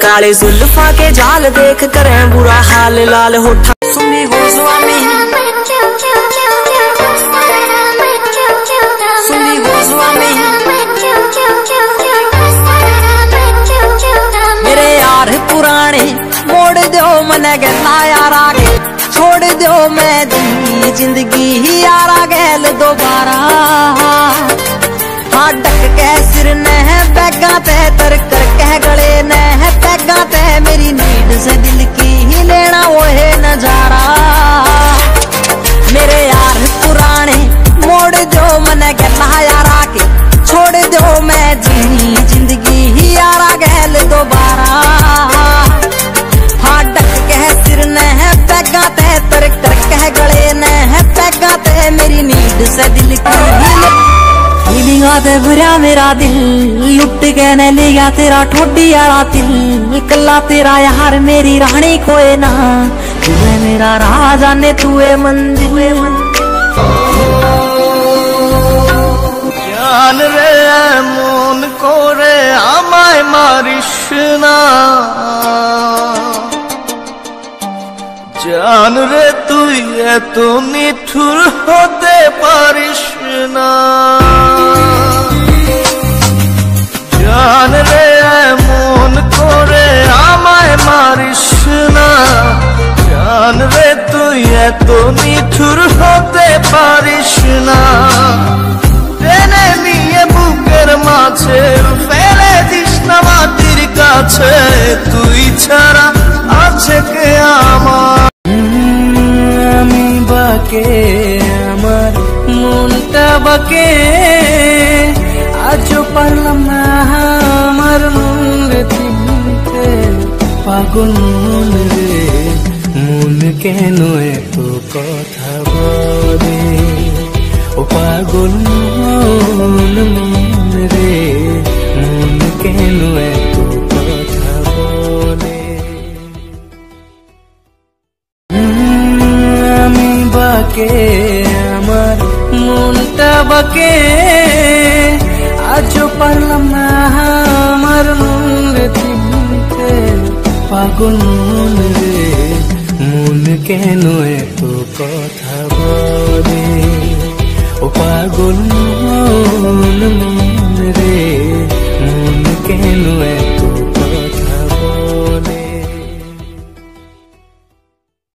काले जुल्फा के जाल देख करें बुरा हाल, लाल होठा सुनी गोजुआ में सुनी गोजुआ में मेरे यार पुराने मोड़ दो मन गला यार आगे छोड़ दो मैं जिंदगी ही यारा गैल दोबारा। हाँ डक के सिर न है बैगा ते तर कर कह गले न है पैगा ते मेरी नींद से दिल की ही लेना वो है नजारा। मेरे यार पुराने मोड़ दो मन गला यारा के छोड़ दो मैं जिंदगी ही यारा गैल दोबारा। हाँ डक के सिर न है पैगा ते तर कर कह गले न है पैगा ते मेरी नींद से दिल की फीलिंगा ते भरा मेरा दिल लुट के न ले गया तेरा ठोडी यारा दिल। कला तेरा यार मेरी रानी कोई ना तू है मेरा राजा ने तू है मंदिर जान रे मन करे আমায় মারিস না জান রে তুই এত নিঠুর হতে পারিস না। জান রে মন করে আমায় মারিস না জান রে তুই এত নিঠুর হতে পারিস না। টেনে নিয়ে বুকের মাঝে ফেলে দিস না মাটির কাছে তুই ছাড়া আছে কে আমার। আমি বাকে আমার মনটা বাকে আজও পারলাম না আমার মন রে চিনতে পাগল মন রে মন কেন এত কথা বলে ও পাগল মন রে মন কেন এত কথা বলে। আমি বাকে আমার মনটা বাকে আজও পারলাম না আমার মন রে চিনতে পাগল মন রে মন কেন এত কথা বলে ও পাগল মন রে মন কেন